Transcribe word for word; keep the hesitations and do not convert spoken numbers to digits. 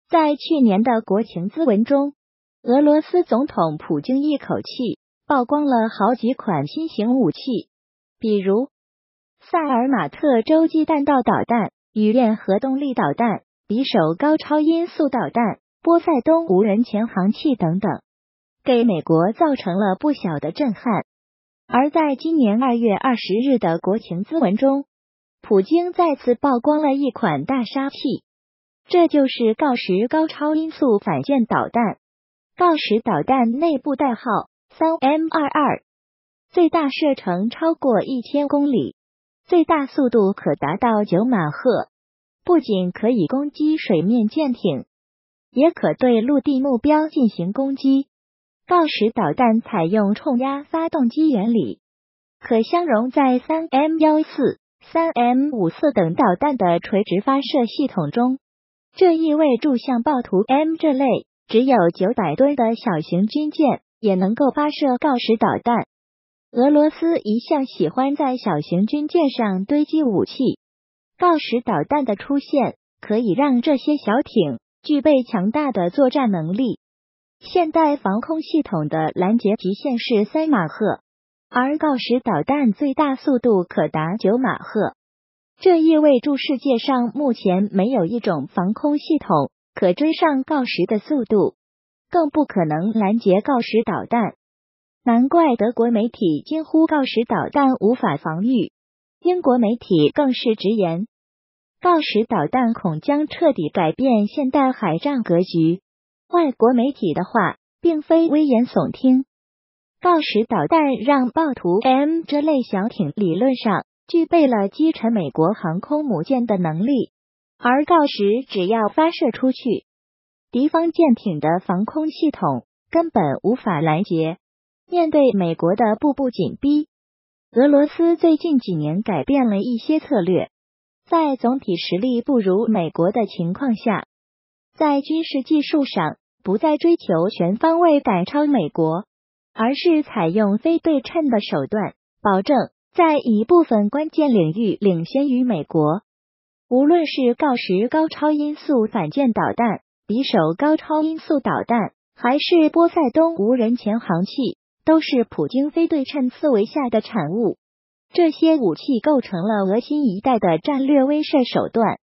在去年的国情咨文中，俄罗斯总统普京一口气曝光了好几款新型武器，比如萨尔马特洲际弹道导弹、雨链核动力导弹、匕首高超音速导弹、波塞冬无人潜航器等等，给美国造成了不小的震撼。而在今年二月二十日的国情咨文中，普京再次曝光了一款大杀器，这就是锆石高超音速反舰导弹。锆石导弹内部代号 三 M 二二， 最大射程超过一千公里，最大速度可达到九马赫，不仅可以攻击水面舰艇，也可对陆地目标进行攻击。锆石导弹采用冲压发动机原理，可相容在 三 M 一四、三 M 五四 等导弹的垂直发射系统中。这意味着像豹图 M 这类只有九百吨的小型军舰也能够发射锆石导弹。俄罗斯一向喜欢在小型军舰上堆积武器，锆石导弹的出现可以让这些小艇具备强大的作战能力。现代防空系统的拦截极限是三马赫，而锆石导弹最大速度可达九马赫。这意味着世界上目前没有一种防空系统可追上锆石的速度，更不可能拦截锆石导弹。难怪德国媒体惊呼锆石导弹无法防御，英国媒体更是直言，锆石导弹恐将彻底改变现代海战格局。外国媒体的话并非危言耸听，锆石导弹让豹图 M 这类小艇理论上具备了击沉美国航空母舰的能力，而锆石只要发射出去，敌方舰艇的防空系统根本无法拦截。面对美国的步步紧逼，俄罗斯最近几年改变了一些策略，在总体实力不如美国的情况下，在军事技术上不再追求全方位赶超美国，而是采用非对称的手段，保证在一部分关键领域领先于美国。无论是锆石高超音速反舰导弹、匕首高超音速导弹，还是波塞冬无人潜航器，都是普京非对称思维下的产物。这些武器构成了俄新一代的战略威慑手段。